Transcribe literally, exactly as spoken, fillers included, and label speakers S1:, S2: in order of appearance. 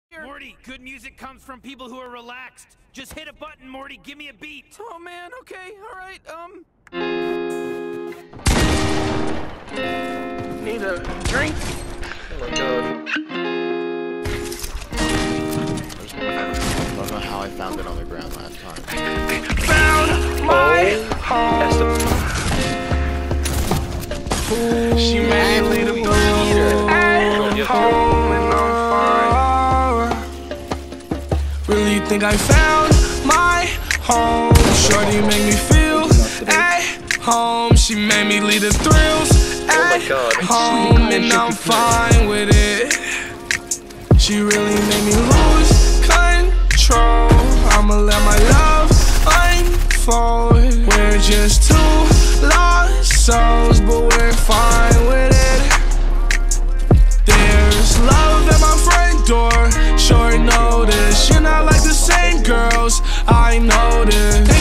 S1: Morty, good music comes from people who are relaxed. Just hit a button, Morty. Give me a beat.
S2: Oh man, okay, all right. Um. Need a drink?
S3: Oh my god. I don't know how I found it on the ground last time.
S2: Found my home. She made me lead a blue at home and I'm fine. Really think I found my home. Shorty make me feel at home. She made me lead the thrills at home and I'm fine with it. She really made me lose control. I'ma let my love unfold. We're just two lost souls, but we're fine with it. There's love at my front door. Short notice, you're not like the same girls I noticed.